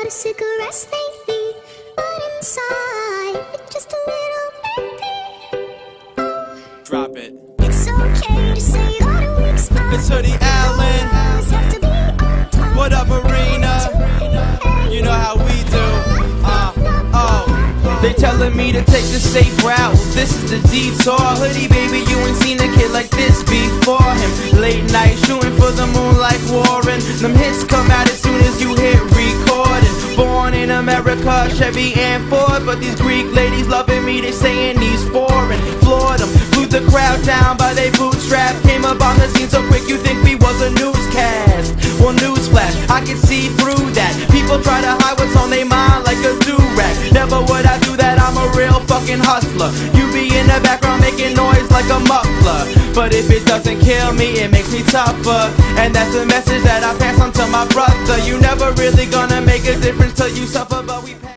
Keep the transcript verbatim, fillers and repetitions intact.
lot of cigarettes lately, but inside it's just a little empty. Drop it. It's okay to say that a week's mine. It's Hoodie Allen. Have to be on time. What up, Marina? You know how we do. Uh, oh. They telling me to take the safe route. This is the detour. Hoodie, baby, you ain't seen a kid like this before him. Late night shooting for the moon like Warren. Them hits come out as soon as you hit recording. Born in America, Chevy and Ford, but these Greek ladies loving me, they saying he's foreign. Floored them, blew the crowd down by they bootstrap. Came up on the scene so quick you think we was a newscast. Well, newsflash, I can see through that. People try to hide what's on their mind like a do-rag. Never would I do that, I'm a real fucking hustler. You be in the background making noise like a muffler, but if it doesn't kill me, it makes me tougher. And that's a message that I pass on to my brother. You never really gonna make a difference till you suffer, but we